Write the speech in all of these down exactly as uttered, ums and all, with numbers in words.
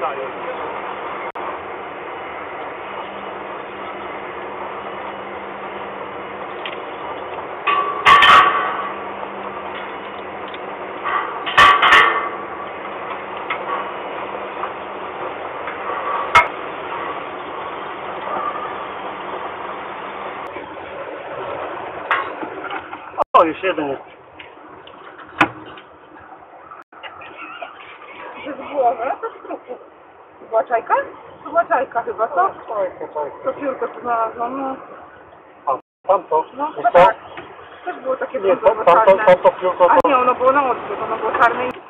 dają. O, już jeden jest. To z głowy? To z trupu. To była czajka? To była czajka chyba, co? Czajka, czajka. To piórko co znalazłam, no. A, tamto? No, Wiesz chyba co? tak. Też było takie Nie, brązowo tamto, czarne. tamto piórko A to... nie, ono było na odwrót, ono było czarne i...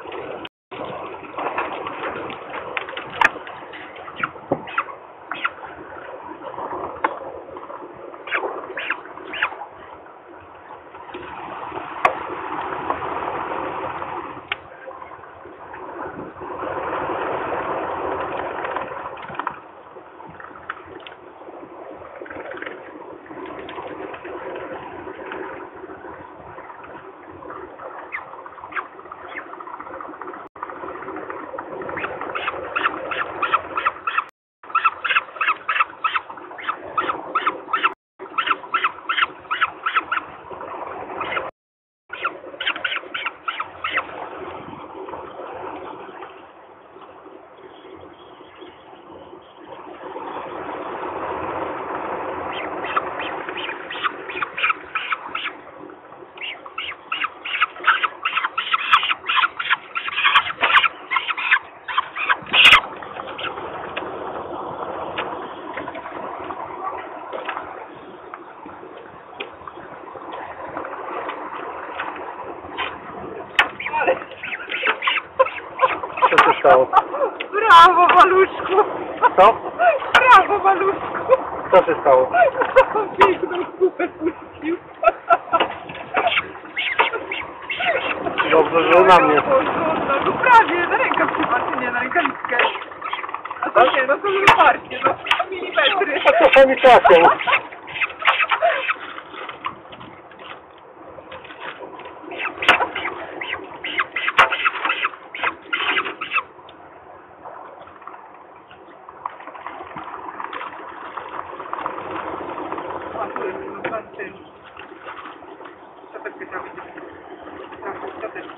Co się stało? Brawo, maluszku! Co? Brawo, maluszku! Co się stało? Piękną kupę puścił. Dobrze, że na mnie. No prawie, na rękę przyparcie, nie na rękawickę. A to nie, no to wyparcie, no milimetry. A to sami trafią. A tu jest, no patrzcie. Czapeczkę trzeba będzie. Czapeczkę.